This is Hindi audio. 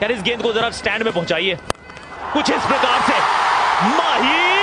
यार इस गेंद को जरा स्टैंड में पहुंचाइए कुछ इस प्रकार से। माही